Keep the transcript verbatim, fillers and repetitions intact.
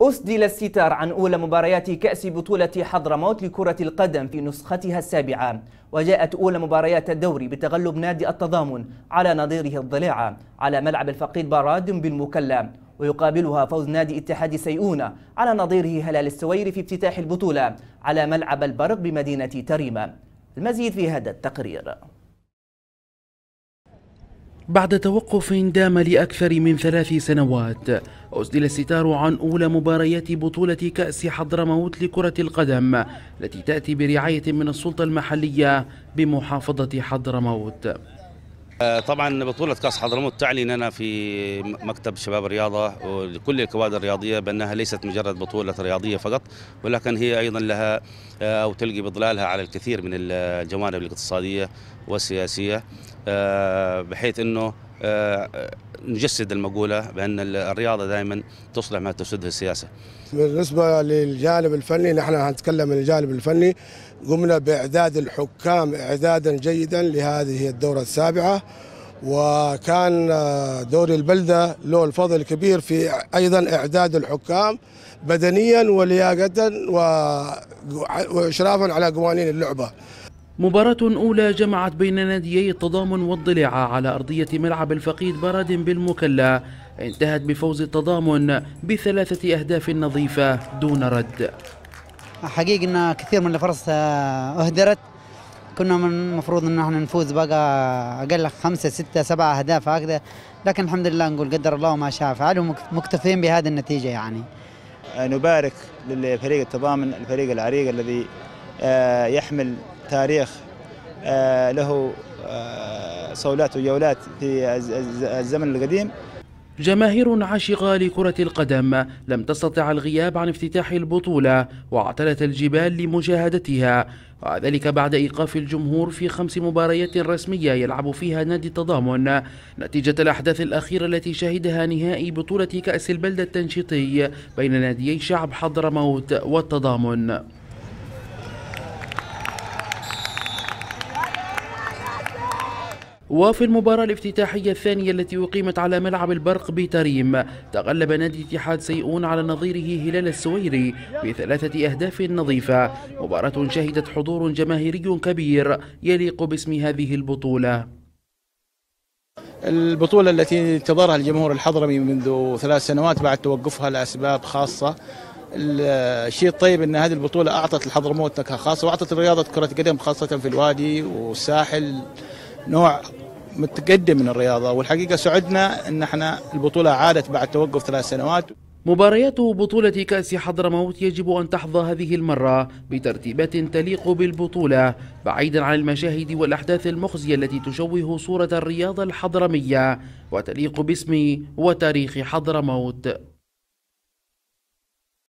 أسدل الستار عن أولى مباريات كأس بطولة حضرموت لكرة القدم في نسختها السابعة، وجاءت أولى مباريات الدوري بتغلب نادي التضامن على نظيره الضليعة على ملعب الفقيد براد بالمكلا، ويقابلها فوز نادي اتحاد سيئون على نظيره هلال السويري في افتتاح البطولة على ملعب البرق بمدينة تريمة. المزيد في هذا التقرير. بعد توقف دام لأكثر من ثلاث سنوات، أسدل الستار عن أولى مباريات بطولة كأس حضرموت لكرة القدم التي تأتي برعاية من السلطة المحلية بمحافظة حضرموت. طبعا بطولة كأس حضرموت تعني أننا في مكتب شباب الرياضة ولكل الكوادر الرياضية بأنها ليست مجرد بطولة رياضية فقط، ولكن هي أيضا لها أو تلقي بظلالها على الكثير من الجوانب الاقتصادية والسياسية، بحيث أنه نجسد المقولة بأن الرياضة دائما تصلح ما تسدها السياسة. بالنسبة للجانب الفني، نحن هنتكلم من الجانب الفني. قمنا بإعداد الحكام إعدادا جيدا لهذه الدورة السابعة، وكان دوري البلدة له الفضل الكبير في أيضا إعداد الحكام بدنيا ولياقة وإشرافا على قوانين اللعبة. مباراة أولى جمعت بين ناديي التضامن والضليعة على أرضية ملعب الفقيد براد بالمكلا، انتهت بفوز التضامن بثلاثة أهداف نظيفة دون رد. حقيقة أن كثير من الفرص أهدرت، كنا من المفروض أن احنا نفوز بقى أقل خمسة ستة سبعة أهداف هكذا، لكن الحمد لله نقول قدر الله وما شاء فعل، ومكتفين بهذه النتيجة. يعني نبارك للفريق التضامن، الفريق العريق الذي يحمل تاريخ له صولات وجولات في الزمن القديم. جماهير عاشقة لكرة القدم لم تستطع الغياب عن افتتاح البطولة واعتلت الجبال لمشاهدتها، وذلك بعد إيقاف الجمهور في خمس مباريات رسمية يلعب فيها نادي التضامن نتيجة الأحداث الأخيرة التي شهدها نهائي بطولة كأس البلدة التنشيطي بين ناديي شعب حضرموت والتضامن. وفي المباراة الافتتاحية الثانية التي أقيمت على ملعب البرق بتريم، تغلب نادي اتحاد سيئون على نظيره هلال السويري بثلاثة أهداف نظيفة، مباراة شهدت حضور جماهيري كبير يليق باسم هذه البطولة. البطولة التي انتظرها الجمهور الحضرمي منذ ثلاث سنوات بعد توقفها لأسباب خاصة. الشيء الطيب أن هذه البطولة أعطت الحضرموت نكهة خاصة، وأعطت رياضة كرة القدم خاصة في الوادي والساحل نوع متقدم من الرياضة، والحقيقة سعدنا أن احنا البطولة عادت بعد توقف ثلاث سنوات. مباريات بطولة كأس حضرموت يجب أن تحظى هذه المرة بترتيبات تليق بالبطولة بعيدا عن المشاهد والأحداث المخزية التي تشوه صورة الرياضة الحضرمية وتليق باسم وتاريخ حضرموت.